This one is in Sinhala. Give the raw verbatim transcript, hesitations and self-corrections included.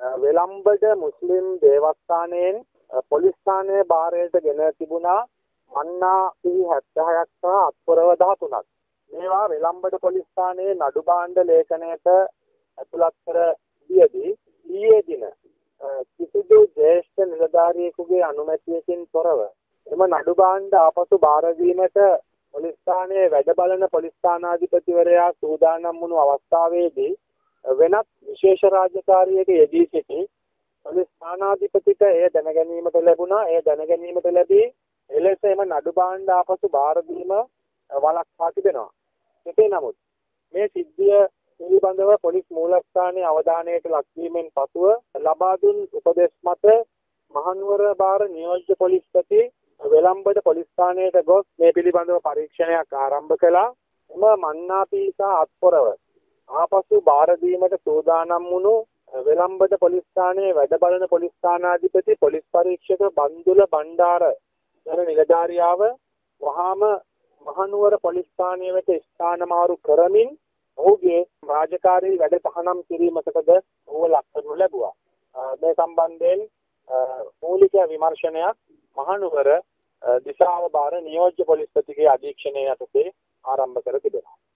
වෙලම්බඩ මුස්ලිම් දේවස්ථානයෙන් පොලිස් ස්ථානයේ භාරයට ගෙන තිබුණා මන්නා පිහි හැත්තෑ හයක් සහ අත්පොරව දහතුනක්. මේවා වෙලම්බඩ පොලිස් ස්ථානයේ නඩු භාණ්ඩ ලේඛනයට ඇතුළත් කර තියදී ඊයේ දින කිසිදු ජ්‍යෙෂ්ඨ නිලධාරියෙකුගේ අනුමැතියකින් තොරව එම නඩු භාණ්ඩ ආපසු භාර දීමට පොලිස් ස්ථානයේ වැඩ බලන පොලිස් ස්ථානාධිපතිවරයා සූදානම් වුණු අවස්ථාවේදී වෙනත් විශේෂ රාජකාරියක යෙදී සිටි පොලිස් ස්ථානාධිපතිට එය දැනගැනීමට ලැබුණා. එය දැනගැනීමට ලැබී එලෙස එම නඩු භාණ්ඩ ආපසු භාර දීම වළක්වා තිබෙනවා. එසේ නමුත් මේ සිද්ධිය පිළිබඳව පොලිස් මූලස්ථානයේ අවධානයට ලක්වීමෙන් පසුව ලබා දුන් උපදෙස් මත මහනුවර භාර නියෝජ්‍ය පොලිස්පති වෙලම්බඩ පොලිස් ස්ථානයට ගොස් මේ පිළිබඳව පරීක්ෂණයක් ආරම්භ කළා. එම මන්නාපී සහ අත්පොරව ආපසු භාර දීමට සූදානම් වුණු වෙලම්බඩ පොලිස් ස්ථානයේ වැඩ බලන පොලිස් ස්ථානාධිපති පොලිස් පරීක්ෂක බන්දුල බණ්ඩාර යන නිලධාරියාව වහාම මහනුවර පොලිස් ස්ථානයේ වෙත ස්ථාන මාරු කරමින් ඔහුගේ රාජකාරී වැඩ තහනම් කිරීමකටද ඔහුව ලක් කරනු ලැබුවා. මේ සම්බන්ධයෙන් මූලික විමර්ශනයක් මහනුවර දිසාව භාර නියෝජ්‍ය පොලිස්පතිගේ අධීක්ෂණය යටතේ ආරම්භ කර තිබෙනවා.